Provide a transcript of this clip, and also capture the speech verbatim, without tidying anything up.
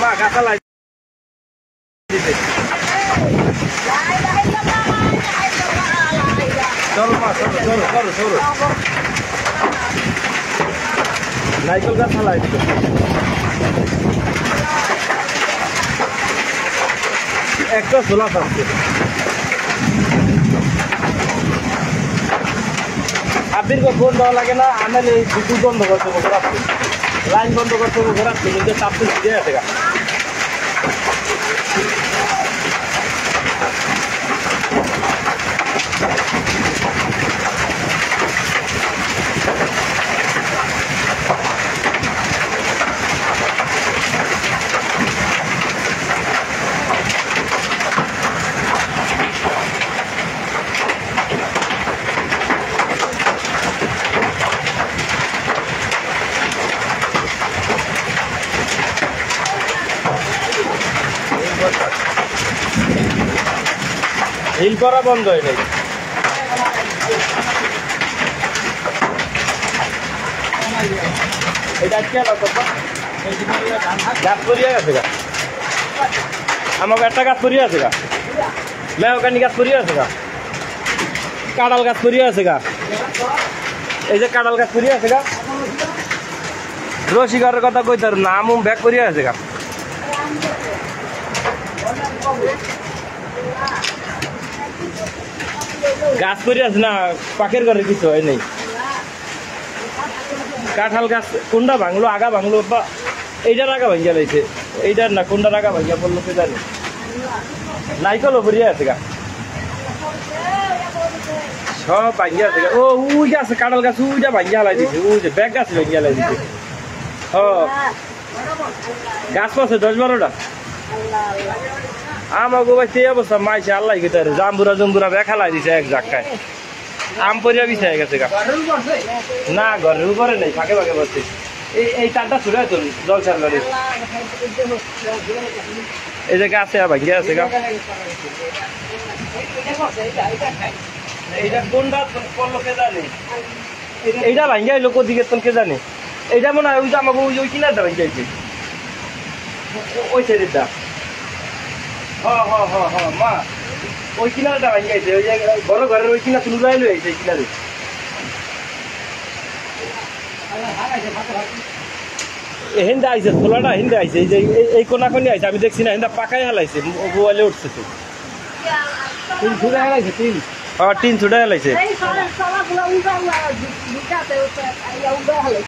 মা গাছা লাই দিতে চলো মা চলো চলো চলো চলো নাইকল গাছ লাই দিতে একটা ঝোলা থাকছে আবির ফোন দেওয়া লাগে না আনালে এই বিদ্যুৎ বন্ধ করতে হবে রাখতে লাইন বন্ধ করতে হবে রাখতে কিন্তু তাপতে ছিটে আছে গা হিল করা বন্ধ হয় নাই এটা কি গাছ পরিয়া গেছে গা আমাকে একটা গাছ পরিয়া আছে গা মেহকানি গাছ পরিয়া আছে গা কাঁঠাল গাছ পরিয়া আছে গা এই যে কাঁঠাল গাছ পরিয়া আছে গা রসিকারের কথা কইতে না আমুম ব্যাগ পরিয়া আছে গা গাছ পরি আছে না পাখের ঘরে কিছু হয় নাই কাঁঠাল গাছ কোনটা ভাঙলো আগা ভাঙলো বা এইটার আগা ভাঙিয়া লাইছে এইটার না কোনটার আগা ভাঙিয়া পড়লো সে জানি নাইকলও পরিয়া আছে গা সব ভাঙিয়া আছে ও উই গাছ কাঁঠাল গাছ উইটা ভাঙিয়া হালাই দিছে ওই যে ব্যাগ গাছ ভাঙিয়া হালাই দিছে ও গাছ পাচ্ছে দশ বারোটা আমাকে ভাই সেই অবস্থা মাইছে আল্লাহ গেতে জাম্বুরা জম্বুরা বেখালাই দিছে এক জায়গায় আম পরিয়া বিছাই গেছে গা না ঘরের উপরে নেই ফাঁকে ফাঁকে বসছে এই এই তারটা ছুটে তো জলসার গাড়ি এই যে গাছে ভাঙ্গিয়া আছে গা এইটা কোনটা করলো কে জানে এইটা ভাঙ্গিয়া লোক দিকে তো কে জানে এইটা মনে হয় ওই যে আমাকে ওই কিনারটা ভাঙ্গিয়েছে ওই সাইডেরটা হ্যাঁ হ্যাঁ হ্যাঁ হ্যাঁ মা ওই কিনারটা ভাঙ্গিয়েছে ওই জায়গায় বড় ঘরের ওই কিনার তুলে লইলো এই কিনারে হিন্দা আইছে খোলাটা হিন্দা আইছে এই যে এই কোনা কোনি আইছে আমি দেখছি না হিন্দা পাকাই হালাইছে মোবাইলে উঠছে তো তিন ছুটে হালাইছে তিন হ্যাঁ তিন ছুটে হালাইছে